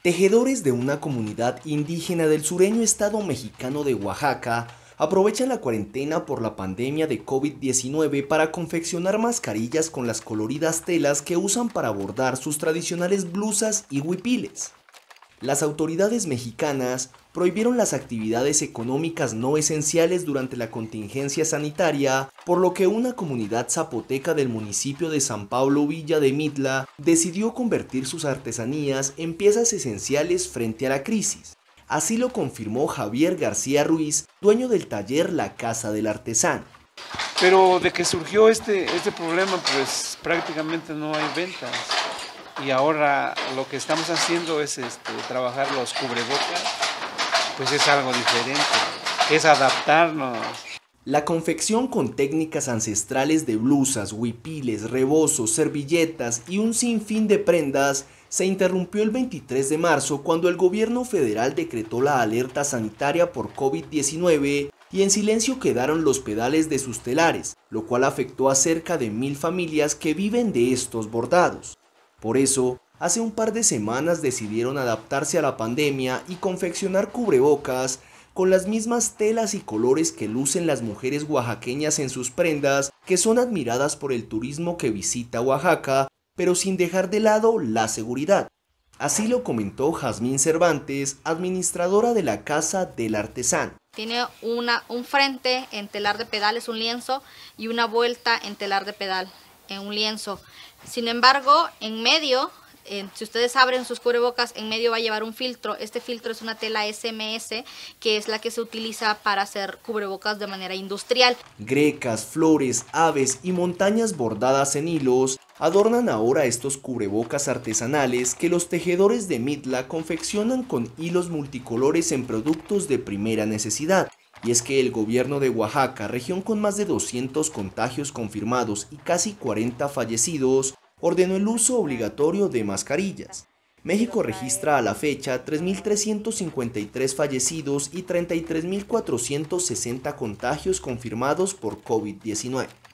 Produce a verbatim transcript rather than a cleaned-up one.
Tejedores de una comunidad indígena del sureño estado mexicano de Oaxaca aprovechan la cuarentena por la pandemia de COVID diecinueve para confeccionar mascarillas con las coloridas telas que usan para bordar sus tradicionales blusas y huipiles. Las autoridades mexicanas prohibieron las actividades económicas no esenciales durante la contingencia sanitaria, por lo que una comunidad zapoteca del municipio de San Pablo Villa de Mitla decidió convertir sus artesanías en piezas esenciales frente a la crisis. Así lo confirmó Javier García Ruiz, dueño del taller La Casa del Artesano. Pero de que surgió este, este problema, pues prácticamente no hay ventas. Y ahora lo que estamos haciendo es este, trabajar los cubrebocas, pues es algo diferente, es adaptarnos. La confección con técnicas ancestrales de blusas, huipiles, rebozos, servilletas y un sinfín de prendas se interrumpió el veintitrés de marzo cuando el gobierno federal decretó la alerta sanitaria por COVID diecinueve y en silencio quedaron los pedales de sus telares, lo cual afectó a cerca de mil familias que viven de estos bordados. Por eso, hace un par de semanas decidieron adaptarse a la pandemia y confeccionar cubrebocas con las mismas telas y colores que lucen las mujeres oaxaqueñas en sus prendas, que son admiradas por el turismo que visita Oaxaca, pero sin dejar de lado la seguridad. Así lo comentó Jazmín Cervantes, administradora de la Casa del Artesano. Tiene una, un frente en telar de pedal, es un lienzo, y una vuelta en telar de pedal, en un lienzo. Sin embargo, en medio, eh, si ustedes abren sus cubrebocas, en medio va a llevar un filtro. Este filtro es una tela S M S, que es la que se utiliza para hacer cubrebocas de manera industrial. Grecas, flores, aves y montañas bordadas en hilos adornan ahora estos cubrebocas artesanales que los tejedores de Mitla confeccionan con hilos multicolores en productos de primera necesidad. Y es que el gobierno de Oaxaca, región con más de doscientos contagios confirmados y casi cuarenta fallecidos, ordenó el uso obligatorio de mascarillas. México registra a la fecha tres mil trescientos cincuenta y tres fallecidos y treinta y tres mil cuatrocientos sesenta contagios confirmados por COVID diecinueve.